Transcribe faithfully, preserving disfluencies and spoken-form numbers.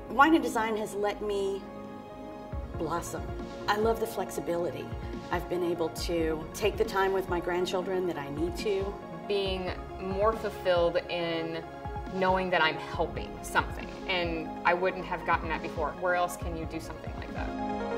Wine and design has let me blossom. I love the flexibility. I've been able to take the time with my grandchildren that I need to. Being more fulfilled in knowing that I'm helping something, and I wouldn't have gotten that before. Where else can you do something like that?